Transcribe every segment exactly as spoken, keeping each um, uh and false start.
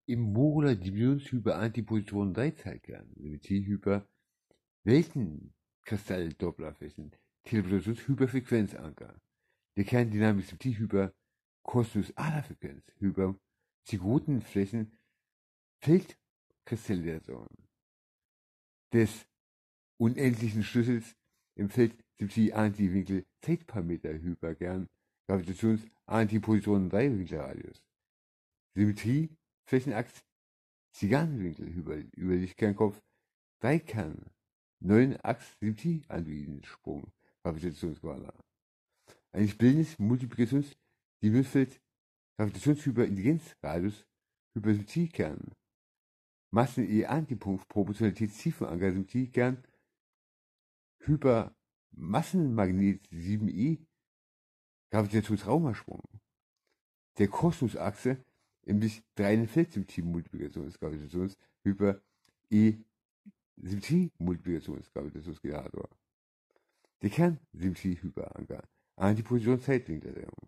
im modular Dimensionshyper-Antipositronen drei Zeitkern, Symmetriehyper, Weltenkristall-Dopplerflächen, Teleportationshyperfrequenzanker, der Kerndynamik Symmetriehyper, Kosinus-Ader-Frequenz, Hyper, Zygotenflächen, Feldkristallisation des unendlichen Schlüssels im Feld Symmetrie-Antiwinkel Zeitparameter Hyperkern, Gravitations-Antipositronen drei Winkelradius, Symmetrie, Flächenachs, Zigarrenwinkel, über, Überlichtkernkopf, Dreikern, neun Achs, Symmetrie, Androidensprung, Gravitationsskala. Ein bildendes Multiplikations-, Dimensionsfeld, Gravitationshyperintelligenzradius, Hypersymmetriekern, Massen E Antipunkt, Proportionalitätstiefenanker, Symmetriekern, Hypermassenmagnet sieben e, Gravitationsraumersprung. Der Kosmosachse im sich drei Feldsymmetrie-Multiplikation des Gravitations Hyper E Symmetrie-Multiplikationsgravitationsgenerator. Der Kernsymmetrie-Hyperanker, Antiposition-Zeitwinkelerhöhung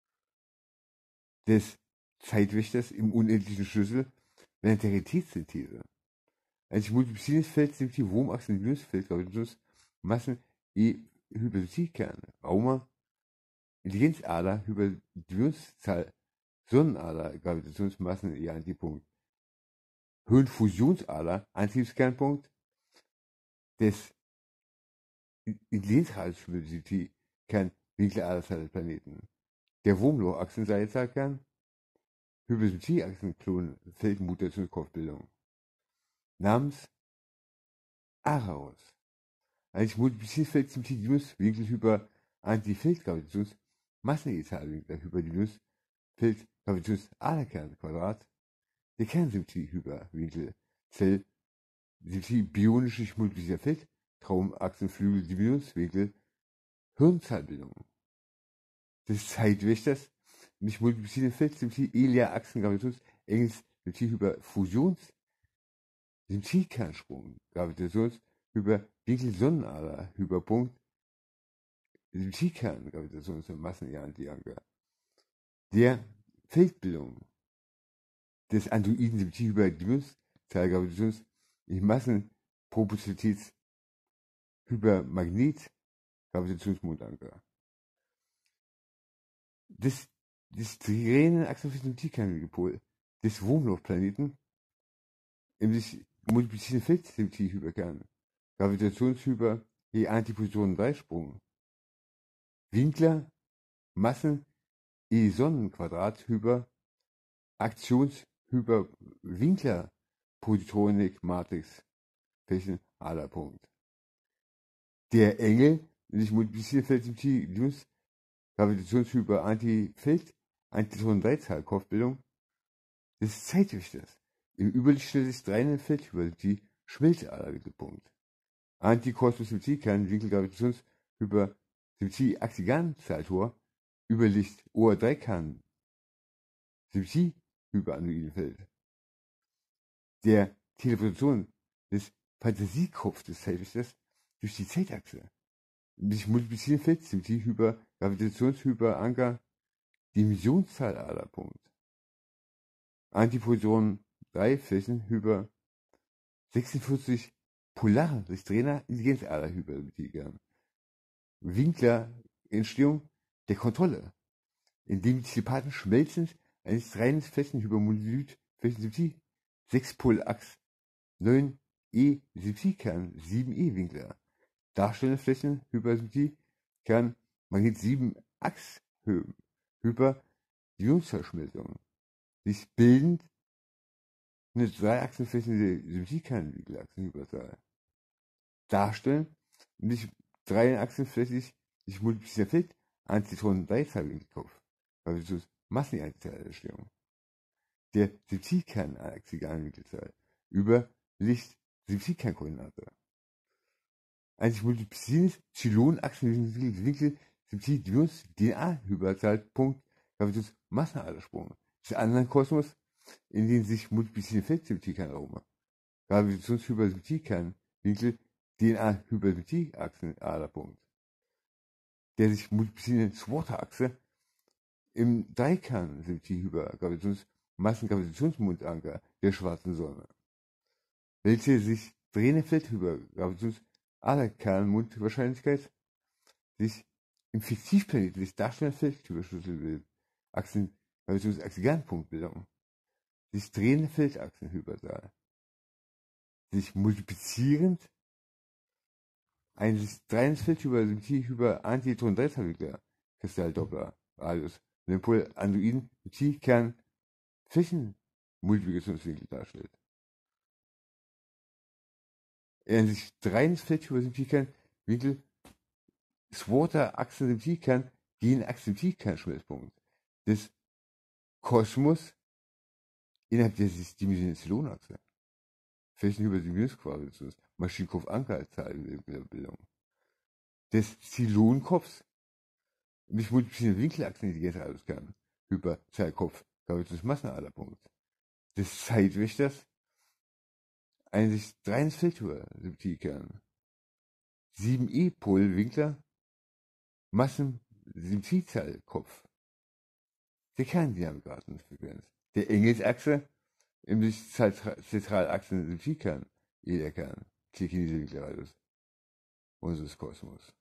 des Zeitwächters im unendlichen Schlüssel während der Realitätssynthese. Ein sich multiplizierendes Feld Symmetrie Wurmachsen Dimensionsfeld Gravitations Massen E Hypersymmetriekern Raumer Intelligenzader Hyperdimensionszahl Sonnenader Gravitationsmassen E Antipunkt Höhenfusionsader Antriebskernpunkt des Intelligenzradius Hypersymmetrie Kern Winkeladerzahl des Planeten. Der Wurmlochachsenseilzahlkern Hypersymmetrieachsenklon Feldmutationskopfbildung namens Araos. Ein sich multiplizierendes Feld Symmetrie Winkel Hyper Antifeldgravitations Massenezahlwinkel Hyperdimensions Feld Gravitationsaderkern Quadrat der Kernsymmetrie Hyperwinkel Zell Symmetrie bionisch multiplizierter Feld Traumachsenflügel Dimensionswinkel Hirnzahlbildung des Zeitwächters nicht multiplizierende Feld Symmetrie Elia Achsen Gravitations Engels Symmetrie Hyperfusions Symmetriekernsprung Gravitations über Winkel Sonnenader Hyperpunkt Symmetriekern Gravitations Massenantianker der Feldbildung des Androiden Symmetrie über Dimensionszahlgravitations in Massenproportionalitäts Hypermagnet Gravitationsmondanker des des Tränen Achsenpol des Wurmlochplaneten im sich multiplizierenden Feld Symmetrie Hyperkern Gravitationshyper je Antipositronen drei Sprung Winkler Massen E Sonnenquadrat Hyper Aktionshyper Winkler Positronik Matrix Flächen Aderpunkt. Der Engel sich multiplizierende Feld Symmetrie Gravitationshyper Antifeld Antipositronen drei Zahl Kopfbildung des Zeitwächters im Überlichtstelle des drei Feld über die Schmelzaderwinkelpunkt. Antikosmos-Symmetrie-Kern Winkelgravitations über Symmetrie-Axigan-Zahltor Überlicht O R drei Kern Symmetrie über Androidenfeld. Der Teleportation des Fantasiekopfs des Zeitwächters durch die Zeitachse. Sich multiplizierende Feld Symmetrie über Gravitationshyperanker Dimensionszahladerpunkt. Antiposition drei Flächen über sechsundvierzig Polar sich Trainer Intelligenzader Hypersymmetrie. Winkler Entstehung der Kontrolle, indem die Telepaten schmelzend eines reinen Flächen Hypermonolit Flächensymmetrie sechs Polachs neun E Symmetriekern sieben E Winkler darstellende Flächen Hypersymmetrie Kern Magnet sieben Achs Hyper Dimensionsverschmelzung sich bildend eine Dreiachsenfläche Symmetriekernwinkelachsen Hyperzahl darstellen und sich dreiachsenflächig sich multiplizierender Feld Antipositronen drei Zahlwinkelkopf Gravitations Massenantizahlentstehung der Symmetriekern-Axialwinkelzahl über Licht Symmetriekernkoordinate. Ein sich multiplizierendes Zylonachsenwinkel Symmetrie D N A-Hyperzahlpunkt Gravitations Massenadersprung des anderen Kosmos, in denen sich multiplizierende Feldsymmetriekernarome Gravitationshypersymmetriekernwinkel D N A-Hypersymmetrieachsenaderpunkt der sich multiplizierende Swatter-Achse im Dreikern Symmetrie über Gravitations Massengravitationsmondanker der schwarzen Sonne, welche sich drehende Feldhypergravitation aller Kernmondwahrscheinlichkeit sich im Fiktivplanet des darstellenden Feldhyperschlüsselbild Achsen Gravitationsachse Kernpunktbildung sich drehende Feldachsen Hypersaal sich multiplizierend ein sich drehendes Feldhypersymmetrie über Antitron Delta Kristalldoppler Radius und den Pol Androiden Kern Flächenmultiplikationswinkel darstellt. Er sich drehendes Feldhypersymmetriekern Winkel Swater-Achsen-Symmetriekern gegen Achsen-Symmetriekern-Schmelzpunkt des Kosmos innerhalb der Dimensionsachse. Flächenhyperdimensionsquadratus, Maschinkopf-Anker-Zahlbildung. Des Zylonkopfs mit multiplizierenden Winkelachsen-Intelligenzradiuskern, Hyperzahlkopf, Gravitationsmassenaderpunkt. Des Zeitwächters, ein sich drehendes Feldhypersymmetriekern. sieben E-Pol-Winkler, Massen-Symmetriezahlkopf. Der Kerndynamikratensfrequenz. Der Engelsachse, im sich Zentralachsen-Symmetriekern, Ederkern, Klikinese-Winkelradius unseres Kosmos.